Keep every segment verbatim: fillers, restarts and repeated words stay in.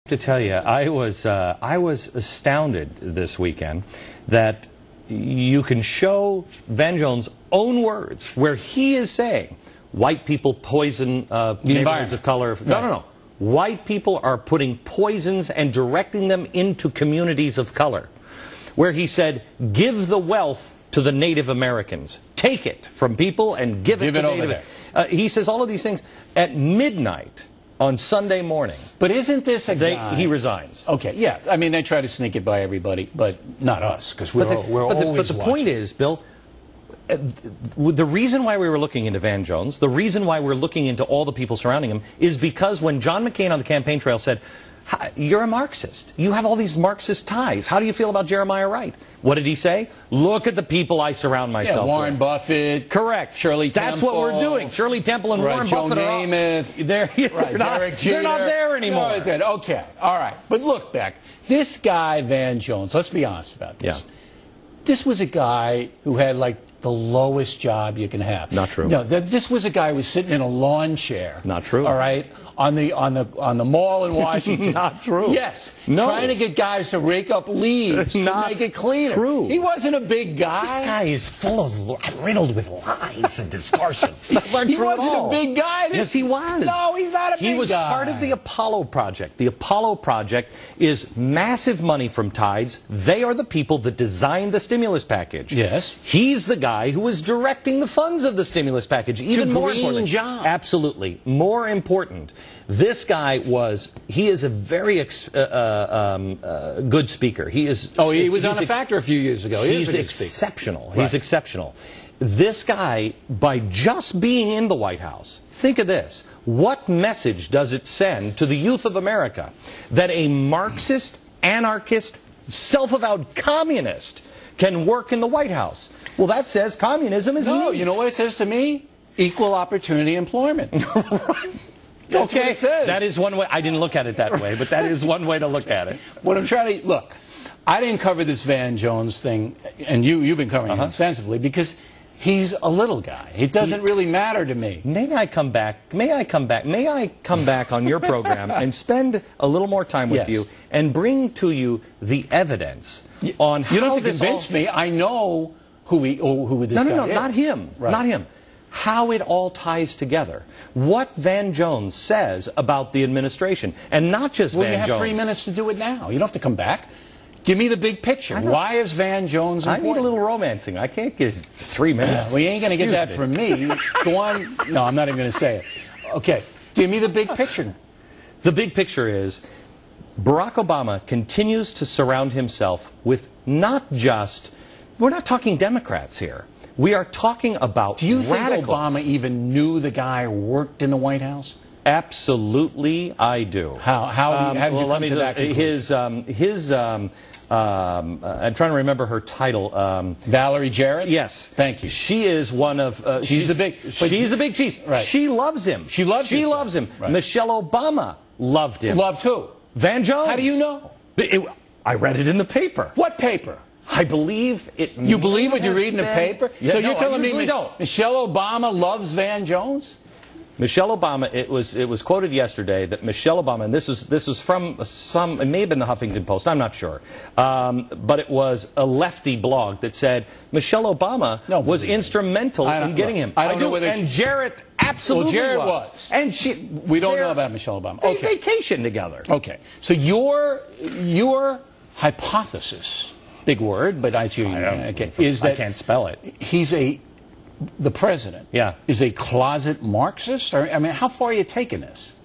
To tell you, I was uh, I was astounded this weekend that you can show Van Jones' own words where he is saying white people poison uh, neighborhoods of color. No, no, no. White people are putting poisons and directing them into communities of color. Where he said, give the wealth to the Native Americans. Take it from people and give it give to it Native Americans. Uh, he says all of these things at midnight on Sunday morning. But isn't this a they, guy... He resigns. Okay, yeah. I mean, they try to sneak it by everybody, but not us, because we're, but the, we're but the, always But the watching. point is, Bill, uh, the reason why we were looking into Van Jones, the reason why we're looking into all the people surrounding him, is because when John McCain on the campaign trail said, you're a Marxist. You have all these Marxist ties. How do you feel about Jeremiah Wright? What did he say? Look at the people I surround myself yeah, Warren with. Buffett. Correct. Shirley Temple. That's what we're doing. Shirley Temple and right, Warren Joe Buffett Namath. are they're, they're, right, not, they're not there anymore. No, okay, all right. But look, Beck, this guy, Van Jones, let's be honest about this. Yeah. This was a guy who had, like, the lowest job you can have. Not true. No, th this was a guy who was sitting in a lawn chair. Not true. All right, on the on the on the mall in Washington. Not true. Yes. No. Trying to get guys to rake up leaves to Not make it cleaner. True. He wasn't a big guy. This guy is full of riddled with lies and distortions. He wasn't a big guy. Yes, he was. No, he's not a big guy. He was part of the Apollo Project. The Apollo Project is massive money from Tides. They are the people that designed the stimulus package. Yes. He's the guy who was directing the funds of the stimulus package. Even to more green importantly, jobs. Absolutely. More important, this guy was, he is a very ex, uh, uh, um, uh, good speaker. He is. Oh, he was on a a, factor a few years ago. He he's is a good exceptional. speaker. He's Right. exceptional. This guy, by just being in the White House, think of this. What message does it send to the youth of America that a Marxist, anarchist, self-avowed communist can work in the White House? Well, that says communism is No, neat. you know what it says to me? Equal opportunity employment. Right. That's okay, what it says. that is one way. I didn't look at it that way, but that is one way to look at it. What I'm trying to look, I didn't cover this Van Jones thing, and you you've been covering Uh-huh. it extensively because he's a little guy. It doesn't he, really matter to me. May I come back? May I come back? May I come back on your program and spend a little more time with yes. you and bring to you the evidence on how you don't have to this convince all... me. I know who he or who this no, guy no, no, is. not him. Right. Not him. How it all ties together. What Van Jones says about the administration. And not just well, Van Jones. you have three minutes to do it now. You don't have to come back. Give me the big picture. Why is Van Jones important? I need a little romancing. I can't get three minutes. Uh, well, you ain't going to get that me. from me. Go on. No, I'm not even going to say it. Okay. Give me the big picture. The big picture is Barack Obama continues to surround himself with not just, we're not talking Democrats here. We are talking about Do you radicals. think Obama even knew the guy worked in the White House? Absolutely, I do. How, how, do you, um, how did well, you come let me, to that conclusion? His, um, his um, um, uh, I'm trying to remember her title. Um, Valerie Jarrett? Yes. Thank you. She is one of... Uh, she's, she's the big... She's a big cheese. Right. She loves him. She loves She his loves son. him. Right. Michelle Obama loved him. Loved who? Van Jones. How do you know? It, it, I read it in the paper. What paper? I believe it. You believe what you read in the been... paper? Yeah, so no, you're telling I me don't. Michelle Obama loves Van Jones? Michelle Obama. It was it was quoted yesterday that Michelle Obama, and this was this was from some. It may have been the Huffington Post. I'm not sure, um, but it was a lefty blog that said Michelle Obama no, was instrumental in getting look, him. I don't I know do, whether and she, Jarrett absolutely well, Jarrett was. was. And she. We don't know about Michelle Obama. They Okay. vacationed together. Okay. So your your hypothesis, big word, but I, you, I okay, is that I can't spell it. He's a the president. Yeah. Is a closet Marxist? Or I mean, how far are you taking this?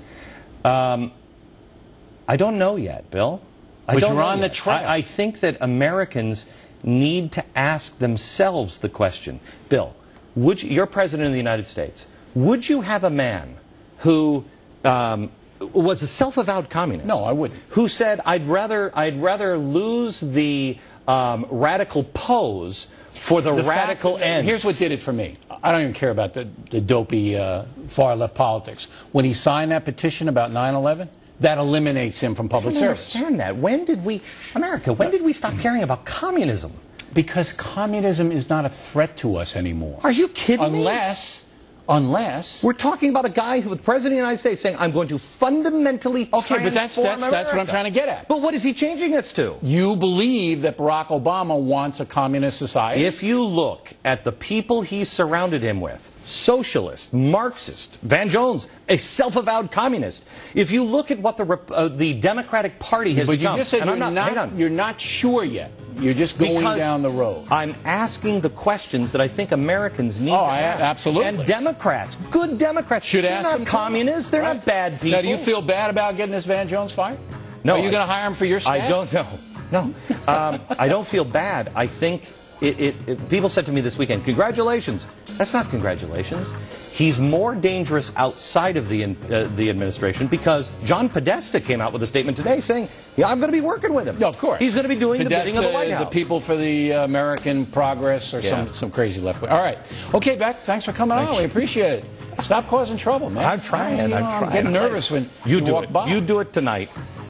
Um, I don't know yet, Bill. I But don't you're know on the yet. trail. I, I think that Americans need to ask themselves the question, Bill, would you, you're president of the United States, would you have a man who um, was a self-avowed communist? No, I wouldn't. Who said, I'd rather, I'd rather lose the um, radical pose for the, The radical fact, end. Here's what did it for me. I don't even care about the, the dopey uh, far-left politics. When he signed that petition about nine eleven, that eliminates him from public I don't service. understand that. When did we, America, when did we stop caring about communism? Because communism is not a threat to us anymore. Are you kidding Unless, Unless we're talking about a guy who, the president of the United States, saying, "I'm going to fundamentally okay, but that's that's America. that's what I'm trying to get at. But what is he changing us to? You believe that Barack Obama wants a communist society? If you look at the people he surrounded him with, socialist, Marxist, Van Jones, a self-avowed communist. If you look at what the uh, the Democratic Party has but become, you just said and you're I'm not, not, hang on. you're not sure yet. You're just going Because down the road. I'm asking the questions that I think Americans need oh, to I, ask. absolutely. And Democrats, good Democrats, should they're ask not them communists. They're right. not bad people. Now, do you feel bad about getting this Van Jones fired? No. Are you I, going to hire him for your staff? I don't know. No. Um, I don't feel bad. I think it, it, it, people said to me this weekend, congratulations. That's not congratulations. He's more dangerous outside of the, uh, the administration because John Podesta came out with a statement today saying, yeah, I'm going to be working with him. No, of course. He's going to be doing Podesta the bidding of the White is House. the People for the American Progress or Yeah. some, some crazy left wing. All right. Okay, Beck, thanks for coming on. We appreciate it. Stop causing trouble, man. I'm trying. You know, I'm I'm trying. getting nervous when you, you do walk it. by. You do it tonight.